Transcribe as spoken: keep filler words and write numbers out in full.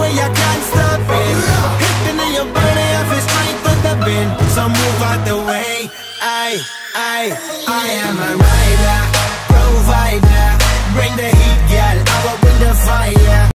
way I can't stop it. Hitting in your body, I feel strength with the bend. So move out the way. I, I, I am a rider.